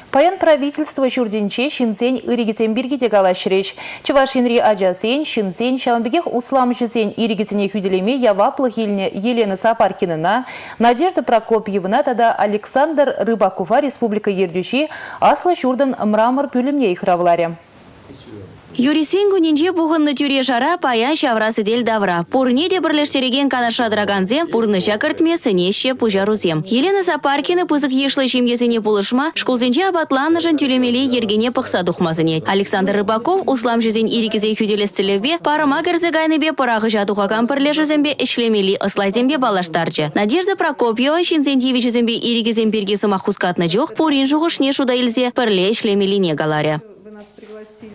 Паян правительство Чурдинче шинзень иригитен биргите галашреш. Чувашинри ажасен, шинзень, шамбегех усламжызень иригитене хюделеме яваплых Елена Сапаркинына, Надежда Прокопьевна, тада Александр Рыбакова Республика Ердюши, Асла Чурдан мрамор пюлемне ихравларе. Юрисенгу нинже буғынны тюре жара паян шаврасы дел давра. Пурне де бірлештереген канаша драганзе, пурны шакартмесі неше пужарузем. Елена Сапаркина пызык ешлы жемгезіне булышма, школзенже абатланышын тюлемеле ергене пықса дұхмазыне. Александр Рыбаков услам жүзен иригізе хюделестілевбе, парама гірзігайныбе парағы жадуға кампырле жүзембе ішлемели ыслайзембе балаштарчы. Надежда Прокопьева шинзендевич жүзембе иригізем бергесі махускатны жоқ, пурин жуғышне шуда илзе пірле ішлемели не галаре.